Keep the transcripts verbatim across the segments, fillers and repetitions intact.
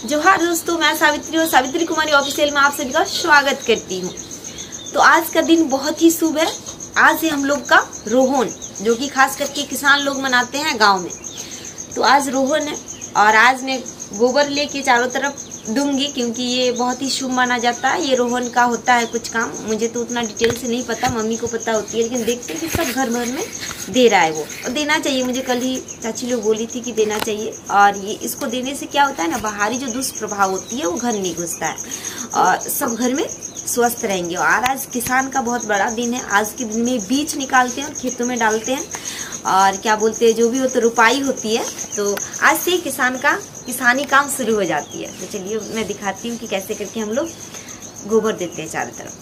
जोहार दोस्तों, मैं सावित्री और सावित्री कुमारी ऑफिशियल में आप सभी का स्वागत करती हूँ। तो आज का दिन बहुत ही शुभ है। आज है हम लोग का रोहन, जो कि खास करके किसान लोग मनाते हैं गांव में। तो आज रोहन है और आज मैं गोबर लेके चारों तरफ दूंगी, क्योंकि ये बहुत ही शुभ माना जाता है। ये रोहन का होता है कुछ काम, मुझे तो उतना डिटेल से नहीं पता, मम्मी को पता होती है, लेकिन देखते हैं कि सब घर भर में दे रहा है वो, और देना चाहिए। मुझे कल ही चाची लोग बोली थी कि देना चाहिए। और ये इसको देने से क्या होता है ना, बाहरी जो दुष्प्रभाव होती है वो घर नहीं घुसता है और सब घर में स्वस्थ रहेंगे। और आज किसान का बहुत बड़ा दिन है। आज के दिन में बीज निकालते हैं और खेतों में डालते हैं, और क्या बोलते हैं, जो भी हो तो रुपाई होती है। तो आज से किसान का किसानी काम शुरू हो जाती है। तो चलिए मैं दिखाती हूँ कि कैसे करके हम लोग गोबर देते हैं चारों तरफ।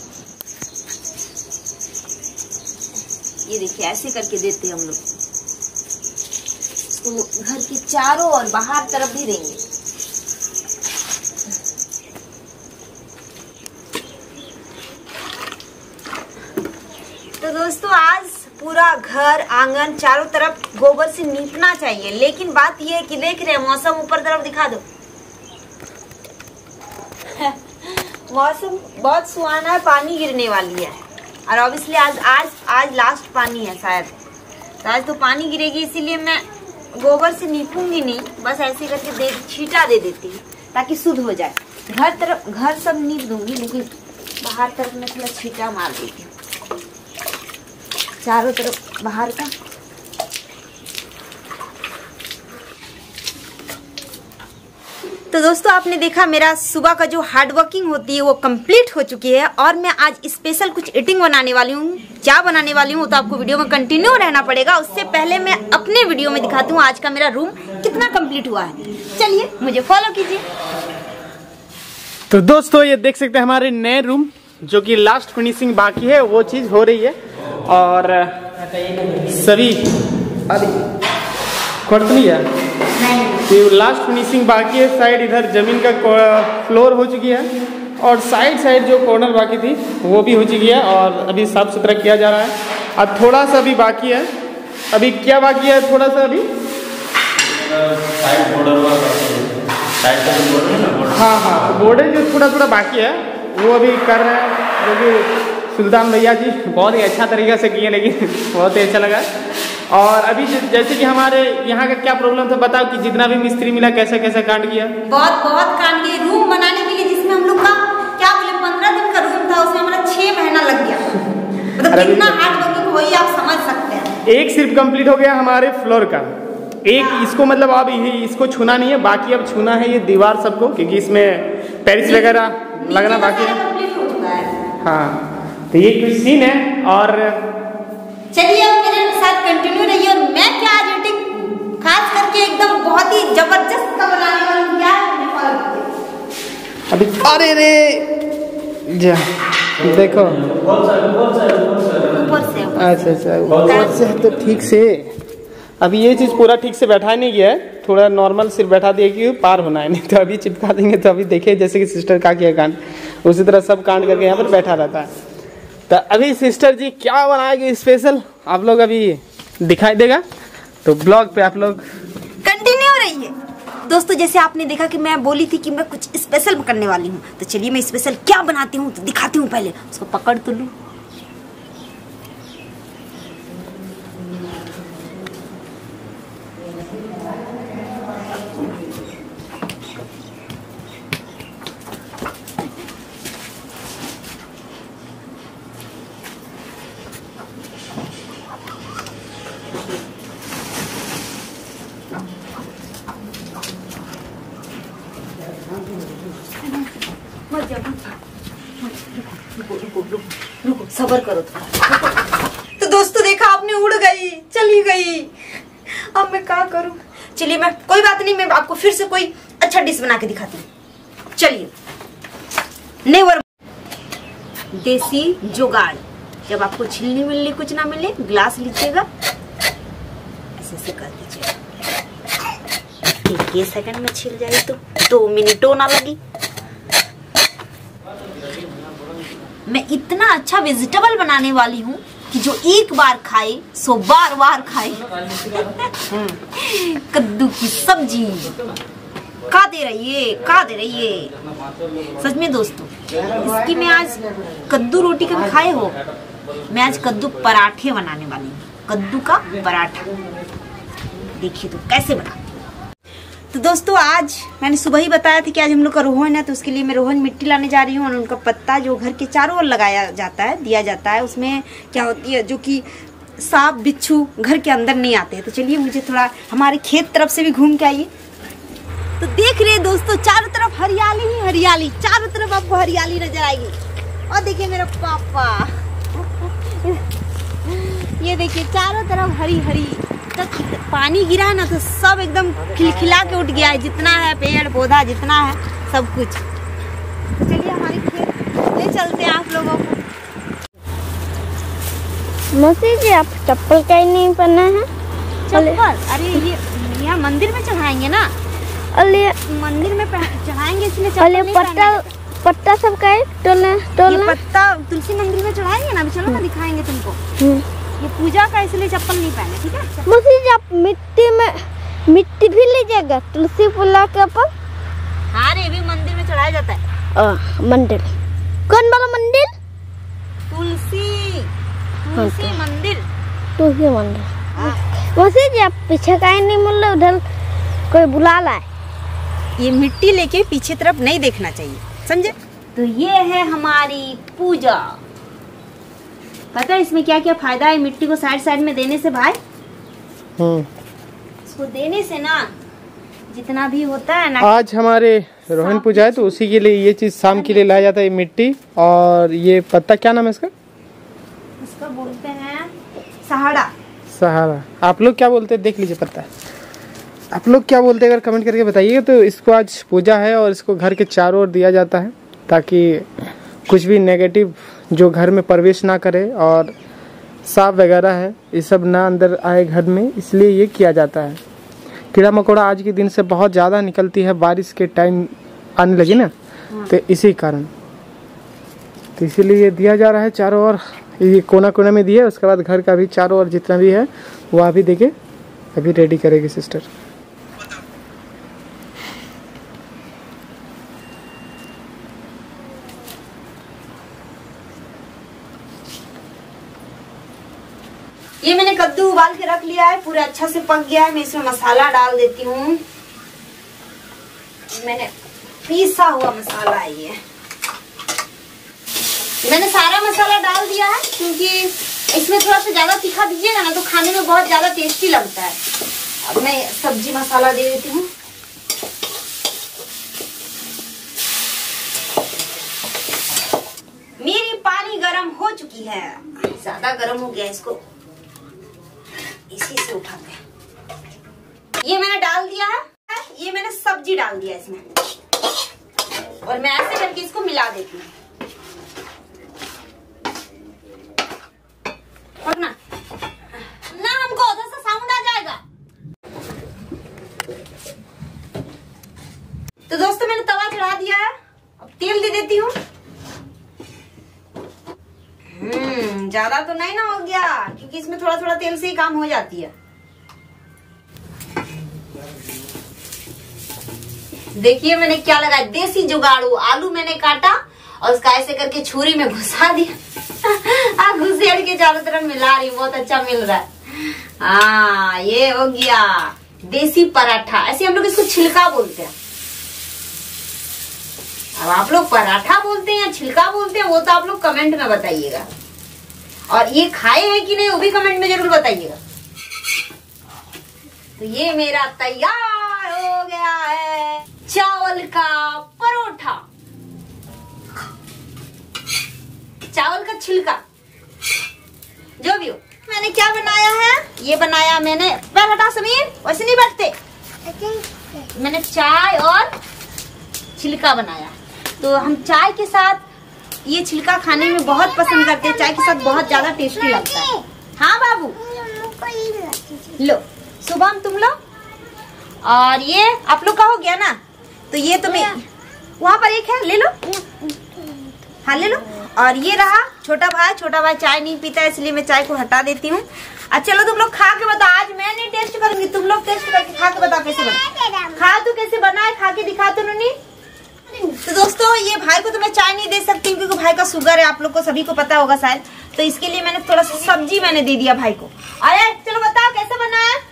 ये देखिए, ऐसे करके देते हैं हम लोग। तो घर के चारों और बाहर तरफ भी देंगे। तो दोस्तों, आज पूरा घर आंगन चारों तरफ गोबर से नीपना चाहिए। लेकिन बात यह है कि देख रहे हैं मौसम, ऊपर तरफ दिखा दो मौसम बहुत सुहाना है, पानी गिरने वाली है। और ऑब्वियसली आज आज आज लास्ट पानी है शायद, तो आज तो पानी गिरेगी, इसीलिए मैं गोबर से नीपूंगी नहीं, बस ऐसे करके दे छींटा दे देती हूँ ताकि शुद्ध हो जाए। घर तरफ घर सब नीप दूंगी, लेकिन बाहर तरफ में थोड़ा छींटा मार देती हूँ चारों तरफ बाहर का। तो दोस्तों, आपने देखा मेरा सुबह का जो हार्ड वर्किंग होती है वो कंप्लीट हो चुकी है, और मैं आज स्पेशल कुछ ईटिंग बनाने वाली हूँ। क्या बनाने वाली हूँ तो आपको वीडियो में कंटिन्यू रहना पड़ेगा। उससे पहले मैं अपने वीडियो में दिखाती हूँ आज का मेरा रूम कितना कंप्लीट हुआ है। चलिए मुझे फॉलो कीजिए। तो दोस्तों, ये देख सकते हैं हमारे नए रूम, जो कि लास्ट फिनिशिंग बाकी है, वो चीज हो रही है। और सभी खर्च नहीं है, तो लास्ट फिनिशिंग बाकी है। साइड इधर जमीन का फ्लोर हो चुकी है, और साइड साइड जो कॉर्नर बाकी थी वो भी हो चुकी है, और अभी साफ सुथरा किया जा रहा है। और थोड़ा सा अभी बाकी है। अभी क्या बाकी है थोड़ा सा? अभी साइड बॉर्डर, हाँ हाँ बॉर्डर जो थोड़ा थोड़ा बाकी है वो अभी कर रहे हैं, जो कि सुल्तान भैया जी बहुत ही अच्छा तरीके से किए, लेकिन बहुत ही अच्छा लगा। और अभी जैसे कि हमारे यहाँ का क्या प्रॉब्लम था, बताओ कि जितना भी मिस्त्री मिला कैसे कैसे कांड किया? बहुत बहुत कांड किया रूम बनाने के लिए, जिसमें हम लोग का क्या बोले पंद्रह दिन का रूम था, उसमें हमारा छह महीना लग गया। मतलब कितना हार्ड वर्किंग हुई आप समझ सकते हैं। एक सिर्फ कंप्लीट हो गया हमारे फ्लोर का, एक हाँ। इसको मतलब अब इसको छूना नहीं है, बाकी अब छूना है ये दीवार सबको, क्योंकि इसमें पेरिस वगैरह लगना बाकी है। हाँ, तो ये कुछ सीन है। और चलिए अब मेरे साथ कंटिन्यू रहिए। और मैं क्या आज एडिटिंग खास करके एकदम बहुत ही जबरदस्त का बनाने वाली हूँ। क्या अभी? अरे रे जा देखो, ऊपर से। अच्छा अच्छा, ऊपर से तो ठीक से। अभी ये चीज पूरा ठीक से बैठा नहीं गया है, थोड़ा नॉर्मल सिर्फ बैठा दिया कि पार होना है, नहीं तो अभी चिपका देंगे। तो अभी देखिए जैसे कि सिस्टर का किया कांड, उसी तरह सब कांड करके यहाँ पर बैठा रहता है। तो अभी सिस्टर जी क्या बनाएगी स्पेशल, आप लोग अभी दिखाई देगा, तो ब्लॉग पे आप लोग कंटिन्यू रहिए। दोस्तों, जैसे आपने देखा कि मैं बोली थी कि मैं कुछ स्पेशल करने वाली हूँ, तो चलिए मैं स्पेशल क्या बनाती हूँ तो दिखाती हूँ। पहले उसको पकड़ तो लूँ। रुको, सबर करो थोड़ा। तो दोस्तों देखा आपने, उड़ गई, चली गई। अब मैं क्या करूं? चलिए मैं, कोई बात नहीं, मैं आपको फिर से कोई अच्छा डिश बना के दिखाती हूँ। चलिए, नेवर देसी जुगाड़। जब आपको छिलनी मिलनी कुछ ना मिले, ग्लास लीजिएगा, ऐसे से कर दीजिएगा, एक सेकंड में छिल जाए, तो दो मिनटों ना लगी। मैं इतना अच्छा वेजिटेबल बनाने वाली हूँ कि जो एक बार खाए सो बार बार खाए। कद्दू की सब्जी, का दे रही है, का दे रही है सच में दोस्तों। इसकी मैं आज कद्दू रोटी कभी खाए हो? मैं आज कद्दू पराठे बनाने वाली हूँ, कद्दू का पराठा। देखिए तो कैसे बना। तो दोस्तों आज मैंने सुबह ही बताया था कि आज हम लोग का रोहन है, तो उसके लिए मैं रोहन मिट्टी लाने जा रही हूँ। और उनका पत्ता जो घर के चारों ओर लगाया जाता है, दिया जाता है, उसमें क्या होती है जो कि सांप बिच्छू घर के अंदर नहीं आते। तो चलिए मुझे थोड़ा हमारे खेत तरफ से भी घूम के आइए। तो देख रहे दोस्तों चारों तरफ हरियाली ही हरियाली, चारों तरफ आपको हरियाली नजर आएगी। और देखिए मेरा पापा, ये देखिए चारों तरफ हरी हरी, तक पानी गिरा है ना तो सब एकदम खिलखिला के उठ गया है, जितना है पेड़ पौधा जितना है सब कुछ। तो चलिए हमारे खेत ले चलते हैं आप लोगों को। मौसी जी आप चप्पल का ही नहीं पहना है? चप्पल? अरे ये यहाँ मंदिर में चढ़ाएंगे ना, अरे मंदिर में चढ़ाएंगे इसलिए चप्पल नहीं पत्ता पत्ता सब का है तोलना तोलना। ये पत्ता तुलसी मंदिर में चढ़ाएंगे ना, अभी चलो ना दिखाएंगे तुमको। ये पूजा का इसलिए चप्पल नहीं पहने, ठीक है? मौसी जी आप मिट्टी में मिट्टी भी लीजिएगा तुलसी फुला के ऊपर? हाँ रे, भी मंदिर में चढ़ाया जाता है। आ, मंदिर कौन वाला मंदिर? तुलसी तुलसी मंदिर, तुलसी मंदिर। मौसी जी आप पीछे का ही नहीं मुड़ रहे, उधर कोई बुला रहा है। ये मिट्टी लेके पीछे तरफ नहीं देखना चाहिए, समझे? तो ये है हमारी पूजा। पता है इसमें क्या क्या फायदा है मिट्टी को साइड साइड में देने से भाई? हम्म, इसको देने से ना जितना भी होता है ना। आज हमारे रोहन पूजा है तो उसी के लिए ये चीज शाम के लिए लाया जाता है, मिट्टी और ये पत्ता। क्या नाम है इसका? इसका बोलते हैं सहारा। सहारा। आप लोग क्या बोलते हैं? देख लीजिए पत्ता, आप लोग क्या बोलते हैं अगर कमेंट करके बताइएगा। तो इसको आज पूजा है और इसको घर के चारों ओर दिया जाता है ताकि कुछ भी नेगेटिव जो घर में प्रवेश ना करे और सांप वगैरह है ये सब ना अंदर आए घर में, इसलिए ये किया जाता है। कीड़ा मकोड़ा आज के दिन से बहुत ज़्यादा निकलती है, बारिश के टाइम आने लगी ना, तो इसी कारण तो इसीलिए ये दिया जा रहा है चारों ओर। ये कोना कोना में दिया, उसके बाद घर का भी चारों ओर जितना भी है वो अभी देखे अभी रेडी करेगी सिस्टर। ये मैंने कद्दू उबाल के रख लिया है, पूरा अच्छा से पक गया है। मैं इसमें मसाला डाल देती हूँ। मैंने पीसा हुआ मसाला है ये, मैंने सारा मसाला डाल दिया है क्योंकि इसमें थोड़ा सा ज्यादा तीखा दीजिएगा ना तो खाने में बहुत ज्यादा टेस्टी लगता है। अब मैं सब्जी मसाला दे देती हूँ। मेरी पानी गरम हो चुकी है, ज्यादा गरम हो गया, इसको इसी से उठाते हैं। ये मैंने डाल दिया है, ये मैंने सब्जी डाल दिया इसमें और मैं ऐसे करके इसको मिला देती हूँ। ना ना हमको उधर से साउंड आ जाएगा। तो दोस्तों मैंने तवा चढ़ा दिया है, अब तेल दे देती हूँ। हम्म ज्यादा तो नहीं ना हो गया क्योंकि इसमें थोड़ा थोड़ा तेल से ही काम हो जाती है। देखिए मैंने क्या लगाया, देसी जुगाड़ू। आलू मैंने काटा और उसका ऐसे करके छुरी में घुसा दिया। आ घुसेड़ के चारों तरफ मिला रही, बहुत अच्छा मिल रहा है। हाँ ये हो गया देसी पराठा, ऐसे हम लोग इसको छिलका बोलते हैं। अब आप लोग पराठा बोलते हैं या छिलका बोलते हैं वो तो आप लोग कमेंट में बताइएगा, और ये खाए हैं कि नहीं वो भी कमेंट में जरूर बताइएगा। तो ये मेरा तैयार हो गया है चावल का परोठा, चावल का छिलका जो भी हो। मैंने क्या बनाया है, ये बनाया मैंने, पैर हटा समीर, वैसे नहीं बैठते। मैंने चाय और छिलका बनाया। तो हम चाय के साथ ये छिलका खाने में बहुत पसंद करते हैं, चाय के साथ बहुत ज्यादा टेस्टी लगता है। हाँ बाबू लो, शुभम तुम लो, और ये आप लोग का हो गया ना, तो ये तुम्हें वहाँ पर एक है ले लो। हाँ ले लो। और ये रहा छोटा भाई, छोटा भाई चाय नहीं पीता है इसलिए मैं चाय को हटा देती हूँ। अच्छा चलो तुम लोग खा के बताओ, आज मैं नहीं टेस्ट करूंगी, तुम लोग टेस्ट करके खा के बताओ कैसे बना। खा तू कैसे बना है, खा के दिखा तो नुनी। तो दोस्तों ये भाई को तो मैं चाय नहीं दे सकती क्योंकि भाई का शुगर है, आप लोग को सभी को पता होगा शायद, तो इसके लिए मैंने थोड़ा सा सब्जी मैंने दे दिया भाई को। अरे चलो बताओ कैसे बना है।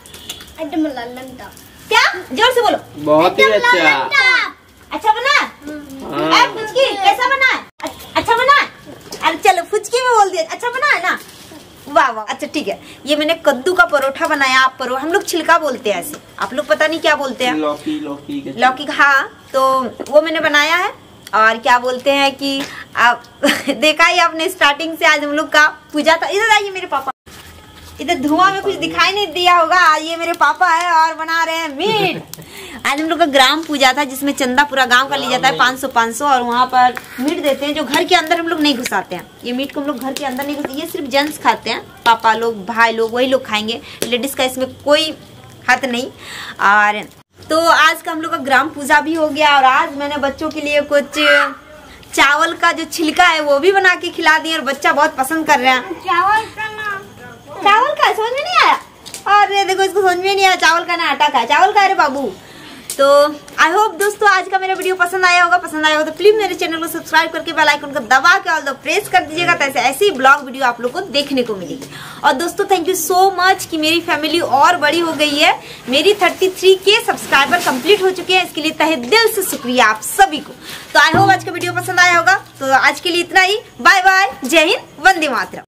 क्या जोर से बोलो। बहुत ही अच्छा। अच्छा बना। फुचकी कैसा बना है, अच्छा बना। अरे चलो फुचकी में बोल दिया, अच्छा बना है ना, वाह वाह। अच्छा ठीक है, ये मैंने कद्दू का परोठा बनाया। आप परो हम लोग छिलका बोलते हैं ऐसे, आप लोग पता नहीं क्या बोलते हैं, लौकी लौकी लौकी। हाँ तो वो मैंने बनाया है। और क्या बोलते हैं कि आप देखा ही आपने स्टार्टिंग से, आज हम लोग का पूजा था। इधर आइए मेरे पापा, इधर धुआं में कुछ दिखाई नहीं दिया होगा, ये मेरे पापा है और बना रहे हैं मीट। आज हम लोग का ग्राम पूजा था जिसमें चंदा पूरा गांव का लिया जाता है पाँच सौ पाँच सौ, और वहाँ पर मीट देते हैं जो घर के अंदर हम लोग नहीं घुसाते हैं। ये मीट को हम लोग घर के अंदर नहीं घुसाते, ये सिर्फ जेंट्स खाते हैं, पापा लोग भाई लोग वही लोग खाएंगे, लेडीज का इसमें कोई हाथ नहीं। और तो आज का हम लोग का ग्राम पूजा भी हो गया, और आज मैंने बच्चों के लिए कुछ चावल का जो छिलका है वो भी बना के खिला दिए, और बच्चा बहुत पसंद कर रहे हैं। चावल का चावल का समझ में नहीं आया, और देखो इसको समझ में नहीं आया चावल का ना आटा का, चावल का है रे बाबू। तो आई होप दोस्तों आज का मेरा वीडियो पसंद आया होगा, पसंद आया होगा तो प्लीज मेरे चैनल को सब्सक्राइब करके बेल आइकन को दबा के ऑल द प्रेस कर दीजिएगा, तो ऐसे ही ब्लॉग वीडियो आप लोग को देखने को मिलेगी। और दोस्तों थैंक यू सो मच कि मेरी फैमिली और बड़ी हो गई है, मेरी तैंतीस के सब्सक्राइबर कंप्लीट हो चुके हैं, इसके लिए तहे दिल से शुक्रिया आप सभी को। तो आई होप आज का वीडियो पसंद आया होगा, तो आज के लिए इतना ही, बाय बाय, जय हिंद, वंदे मातरम।